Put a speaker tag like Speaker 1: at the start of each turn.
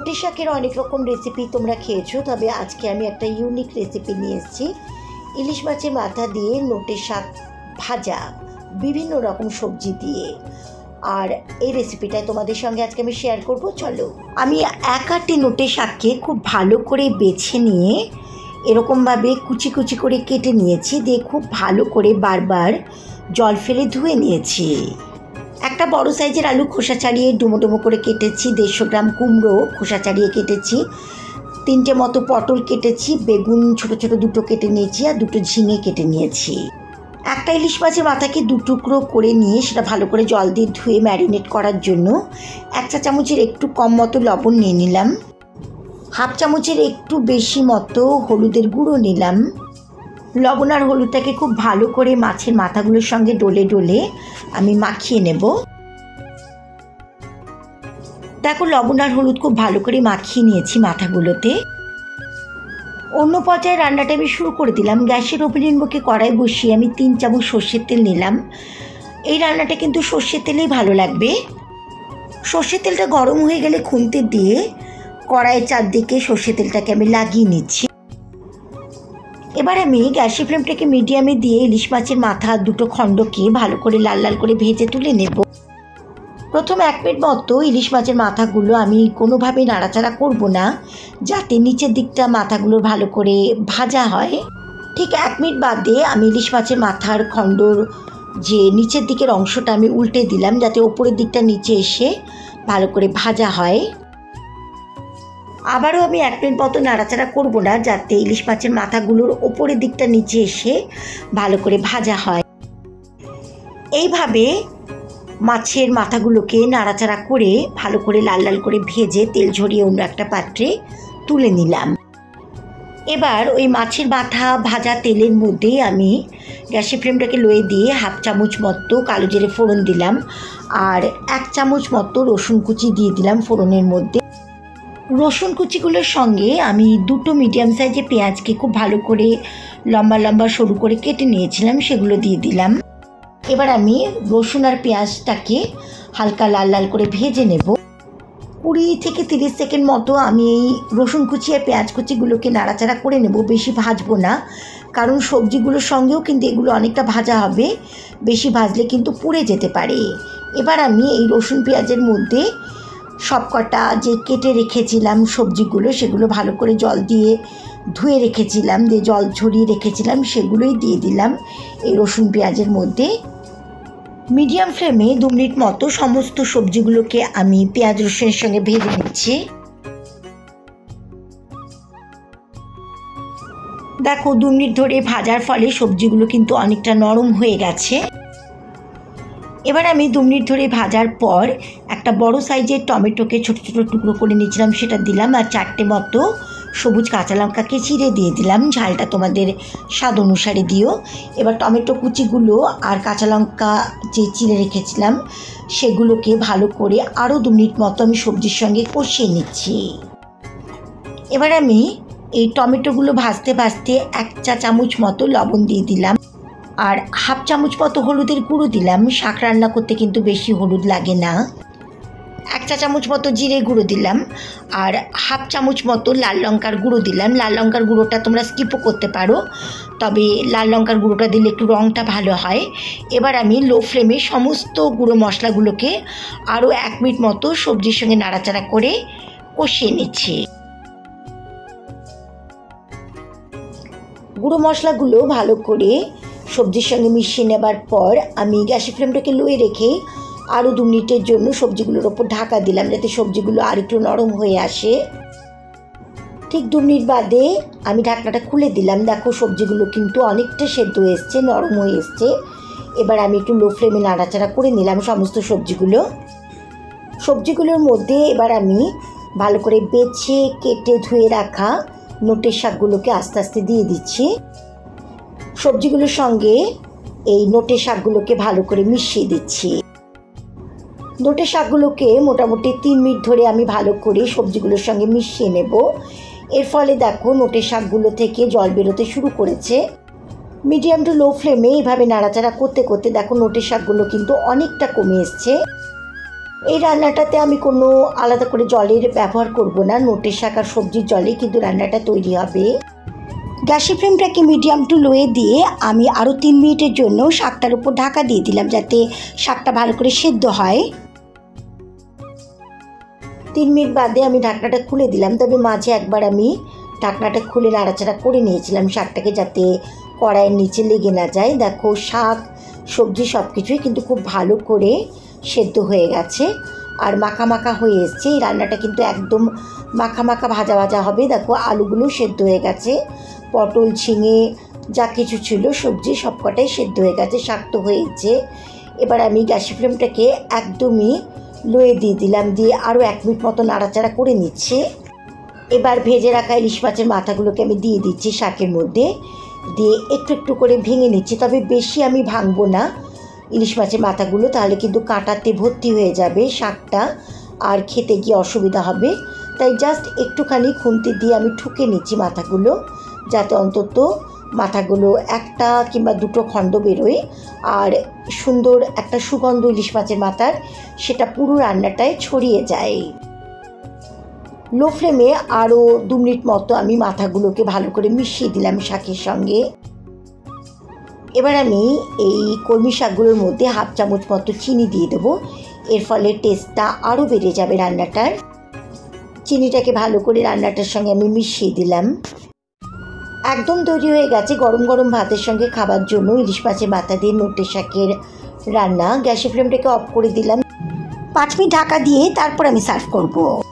Speaker 1: নোটে শাকের অনেক রকম রেসিপি তোমরা খেয়েছো, তবে আজকে আমি একটা ইউনিক রেসিপি নিয়ে এসেছি। ইলিশ মাছের মাথা দিয়ে নোটে শাক ভাজা, বিভিন্ন রকম সবজি দিয়ে। আর এই রেসিপিটা তোমাদের সঙ্গে আজকে আমি শেয়ার করব। চলো, আমি এক আটটি নোটে শাককে খুব ভালো করে বেছে নিয়ে এরকমভাবে কুচি কুচি করে কেটে নিয়েছি, দিয়ে খুব ভালো করে বারবার জল ফেলে ধুয়ে নিয়েছি। একটা বড় সাইজের আলু খোসা ছাড়িয়ে ডুমো ডুমো করে কেটেছি, 150 গ্রাম কুমড়ো খোসা ছাড়িয়ে কেটেছি, 3টে মতো পটল কেটেছি, বেগুন ছোট ছোট দুটো কেটে নিয়েছি, আর 2টো ঝিঙে কেটে নিয়েছি। একটা ইলিশ মাছের মাথাকে 2 টুকরো করে নিয়ে সেটা ভালো করে জল দিয়ে ধুয়ে ম্যারিনেট করার জন্য 1 চা চামচের একটু কম মতো লবণ নিয়ে নিলাম, 1/2 চামচের একটু বেশি মতো হলুদের গুঁড়ো নিলাম। লবণ আর হলুদটাকে খুব ভালো করে মাছের মাথাগুলোর সঙ্গে ডলে ডলে আমি মাখিয়ে নেব। দেখো, লবণ আর হলুদ খুব ভালো করে মাখিয়ে নিয়েছি মাথাগুলোতে। অন্য পর্যায়ে রান্নাটা আমি শুরু করে দিলাম। গ্যাসের ওভেনের মুখে কড়াই বসিয়ে আমি 3 চামচ সর্ষের তেল নিলাম। এই রান্নাটা কিন্তু সর্ষের তেলেই ভালো লাগবে। সর্ষের তেলটা গরম হয়ে গেলে খুন্তি দিয়ে কড়াইয়ের চারদিকে সর্ষের তেলটাকে আমি লাগিয়ে নিচ্ছি। এবার আমি গ্যাসের ফ্লেমটাকে মিডিয়ামে দিয়ে ইলিশ মাছের মাথা 2টো খণ্ডকে ভালো করে লাল লাল করে ভেজে তুলে নেব। প্রথম 1 মিনিট মতো ইলিশ মাছের মাথাগুলো আমি কোনোভাবেই নাড়াচাড়া করব না, যাতে নিচের দিকটা মাথাগুলো ভালো করে ভাজা হয়। ঠিক 1 মিনিট বাদে আমি ইলিশ মাছের মাথার খণ্ডর যে নিচের দিকের অংশটা আমি উল্টে দিলাম, যাতে ওপরের দিকটা নিচে এসে ভালো করে ভাজা হয়। আবারও আমি 1 মিনিট মতো নাড়াচাড়া করব না, যাতে ইলিশ মাছের মাথাগুলোর ওপরের দিকটা নিচে এসে ভালো করে ভাজা হয়। এইভাবে মাছের মাথাগুলোকে নাড়াচাড়া করে ভালো করে লাল লাল করে ভেজে তেল ঝরিয়ে অন্য একটা পাত্রে তুলে নিলাম। এবার ওই মাছের মাথা ভাজা তেলের মধ্যে আমি গ্যাসের ফ্লেমটাকে লোয়ে দিয়ে 1/2 চামচ মতো কালো জিরে ফোড়ন দিলাম, আর 1 চামচ মতো রসুন কুচি দিয়ে দিলাম ফোড়নের মধ্যে। রসুন কুচিগুলোর সঙ্গে আমি 2টো মিডিয়াম সাইজের পেঁয়াজকে খুব ভালো করে লম্বা লম্বা সরু করে কেটে নিয়েছিলাম, সেগুলো দিয়ে দিলাম। এবার আমি রসুন আর পেঁয়াজটাকে হালকা লাল লাল করে ভেজে নেব। 20 থেকে 30 সেকেন্ড মতো আমি এই রসুন কুচি আর পেঁয়াজ কুচিগুলোকে নাড়াচাড়া করে নেব। বেশি ভাজবো না, কারণ সবজিগুলোর সঙ্গেও কিন্তু এগুলো অনেকটা ভাজা হবে। বেশি ভাজলে কিন্তু পুড়ে যেতে পারে। এবার আমি এই রসুন পেঁয়াজের মধ্যে সবকটা যে কেটে রেখেছিলাম সবজিগুলো, সেগুলো ভালো করে জল দিয়ে ধুয়ে রেখেছিলাম, দিয়ে জল ঝরিয়ে রেখেছিলাম, সেগুলোই দিয়ে দিলাম এই রসুন পেঁয়াজের মধ্যে। মিডিয়াম ফ্লেমে 2 মিনিট মতো সমস্ত সবজিগুলোকে আমি পেঁয়াজ রসুনের সঙ্গে ভেজে নিচ্ছি। দেখো, 2 মিনিট ধরে ভাজার ফলে সবজিগুলো কিন্তু অনেকটা নরম হয়ে গেছে। এবার আমি 2 মিনিট ধরে ভাজার পর একটা বড় সাইজের টমেটোকে ছোট ছোট টুকরো করে নিয়েছিলাম, সেটা দিলাম, আর 4টে মতো সবুজ কাঁচা লঙ্কাকে চিড়ে দিয়ে দিলাম। ঝালটা তোমাদের স্বাদ অনুসারে দিও। এবার টমেটো কুচিগুলো আর কাঁচা লঙ্কা যে চিড়ে রেখেছিলাম সেগুলোকে ভালো করে আরও 2 মিনিট মতো আমি সবজির সঙ্গে কষিয়ে নিচ্ছি। এবার আমি এই টমেটোগুলো ভাজতে ভাজতে 1 চা চামচ মতো লবণ দিয়ে দিলাম, আর 1/2 চামচ মতো হলুদের গুঁড়ো দিলাম। শাক রান্না করতে কিন্তু বেশি হলুদ লাগে না। 1 চা চামচ মতো জিরে গুঁড়ো দিলাম, আর 1/2 চামচ মতো লাল লঙ্কার গুঁড়ো দিলাম। লাল লঙ্কার গুঁড়োটা তোমরা স্কিপও করতে পারো, তবে লাল লঙ্কার গুঁড়োটা দিলে একটু রঙটা ভালো হয়। এবার আমি লো ফ্লেমে সমস্ত গুঁড়ো মশলাগুলোকে আরও 1 মিনিট মতো সবজির সঙ্গে নাড়াচাড়া করে কষিয়ে নিচ্ছি। গুঁড়ো মশলাগুলো ভালো করে সবজির সঙ্গে মিশিয়ে নেবার পর আমি গ্যাসের ফ্লেমটাকে লোয়ে রেখে আরও 2 মিনিটের জন্য সবজিগুলোর ওপর ঢাকা দিলাম, যাতে সবজিগুলো আর একটু নরম হয়ে আসে। ঠিক 2 মিনিট বাদে আমি ঢাকনাটা খুলে দিলাম। দেখো, সবজিগুলো কিন্তু অনেকটা সেদ্ধ হয়ে এসছে, নরম হয়ে এসছে। এবার আমি একটু লো ফ্লেমে নাড়াচাড়া করে নিলাম সমস্ত সবজিগুলোর মধ্যে এবার আমি ভালো করে বেছে কেটে ধুয়ে রাখা নোটের শাকগুলোকে আস্তে আস্তে দিয়ে দিচ্ছি। সবজিগুলোর সঙ্গে এই নোটের শাকগুলোকে ভালো করে মিশিয়ে দিচ্ছি। নোটের শাকগুলোকে মোটামুটি 3 মিনিট ধরে আমি ভালো করে সবজিগুলোর সঙ্গে মিশিয়ে নেব। এর ফলে দেখো, নোটের শাকগুলো থেকে জল বেরোতে শুরু করেছে। মিডিয়াম টু লো ফ্লেমে এইভাবে নাড়াচাড়া করতে করতে দেখো, নোটের শাকগুলো কিন্তু অনেকটা কমে এসছে। এই রান্নাটাতে আমি কোনো আলাদা করে জলের ব্যবহার করব না, নোটের শাক আর সবজির জলে কিন্তু রান্নাটা তৈরি হবে। গ্যাসের ফ্লেমটাকে মিডিয়াম টু লোয়ে দিয়ে আমি আরও 3 মিনিটের জন্য শাকটার উপর ঢাকা দিয়ে দিলাম, যাতে শাকটা ভালো করে সেদ্ধ হয়। 3 মিনিট বাদে আমি ঢাকনাটা খুলে দিলাম, তবে মাঝে একবার আমি ঢাকনাটা খুলে নাড়াচাড়া করে নিয়েছিলাম শাকটাকে, যাতে কড়াইয়ের নিচে লেগে না যায়। দেখো শাক সবজি সব কিছুই কিন্তু খুব ভালো করে সেদ্ধ হয়ে গেছে আর মাখা মাখা হয়ে এসছে। এই রান্নাটা কিন্তু একদম মাখা মাখা ভাজা ভাজা হবে। দেখো আলুগুলো সেদ্ধ হয়ে গেছে, পটল ঝিঙে যা কিছু ছিল সবজি সবকটাই সেদ্ধ হয়ে গেছে, শাক তো হয়েছে। এবার আমি গ্যাসের ফ্লেমটাকে একদমই লোয়ে দিয়ে দিলাম, দিয়ে আরও 1 মিনিট মতো নাড়াচাড়া করে নিচ্ছে। এবার ভেজে রাখা ইলিশ মাছের মাথাগুলোকে আমি দিয়ে দিচ্ছি শাকের মধ্যে, দিয়ে একটু একটু করে ভেঙে নিচ্ছি। তবে বেশি আমি ভাঙবো না ইলিশ মাছের মাথাগুলো, তাহলে কিন্তু কাঁটাতে ভর্তি হয়ে যাবে শাকটা আর খেতে গিয়ে অসুবিধা হবে। তাই জাস্ট একটুখানি খুন্তি দিয়ে আমি ঠুকে নিচ্ছি মাথাগুলো, যাতে অন্তত মাথাগুলো একটা কিংবা দুটো খণ্ড বেরোয় আর সুন্দর একটা সুগন্ধ ইলিশ মাছের মাথার সেটা পুরো রান্নাটায় ছড়িয়ে যায়। লো ফ্লেমে আরও 2 মিনিট মতো আমি মাথাগুলোকে ভালো করে মিশিয়ে দিলাম শাকের সঙ্গে। এবার আমি এই কলমি শাকগুলোর মধ্যে 1/2 চামচ মতো চিনি দিয়ে দেবো, এর ফলে টেস্টটা আরও বেড়ে যাবে রান্নাটার। চিনিটাকে ভালো করে রান্নাটার সঙ্গে আমি মিশিয়ে দিলাম। একদম তৈরি হয়ে গেছে গরম গরম ভাতের সঙ্গে খাবার জন্য ইলিশ মাছের মাথা দিয়ে নোটের শাকের রান্না। গ্যাসের ফ্লেমটাকে অফ করে দিলাম, 5 মিনিট ঢাকা দিয়ে তারপর আমি সার্ভ করব।